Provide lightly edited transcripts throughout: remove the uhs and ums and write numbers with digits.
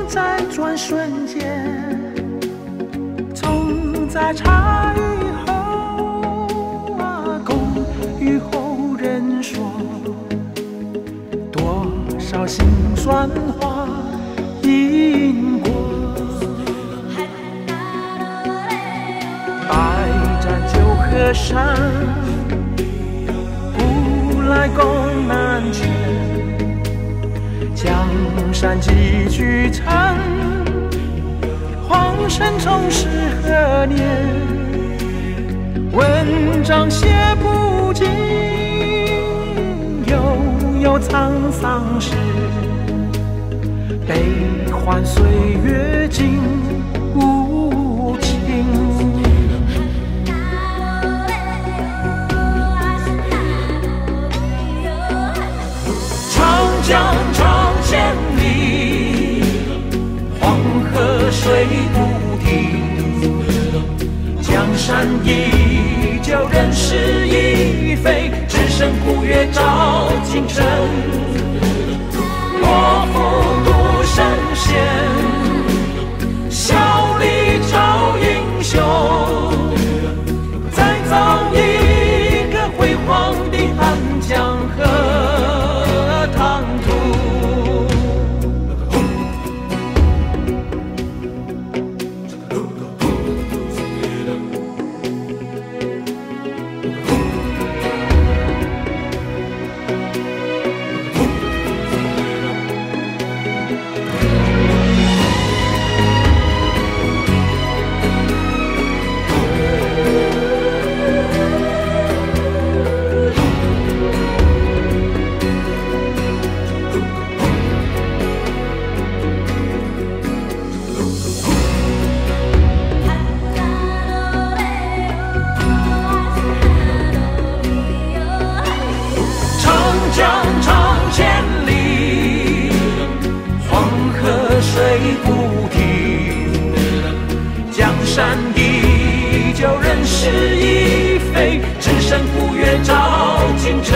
在转瞬间，总在茶余后共与后人说，多少辛酸话因过。百战酒河山，古来功难全。江山几句残，黄尘总是何年？文章写不尽，悠悠沧桑事，悲欢岁月尽无情。长江长千里，黄河水不停，江山依旧，人事已非，只剩古月照今晨。我复独身闲，笑里找英雄，再造一个辉煌的汉江和唐土。水不停，江山依旧，人事已非，只剩古月照今晨。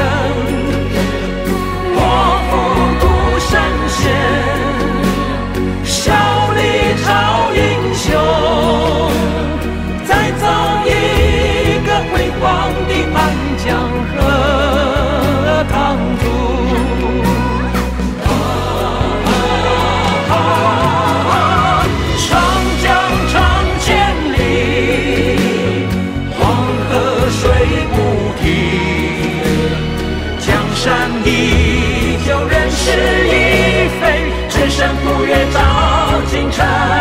我复独身闲，笑里找英雄，再造一个辉煌的汉江和唐土。山依旧，人事已非，只剩古月照今晨。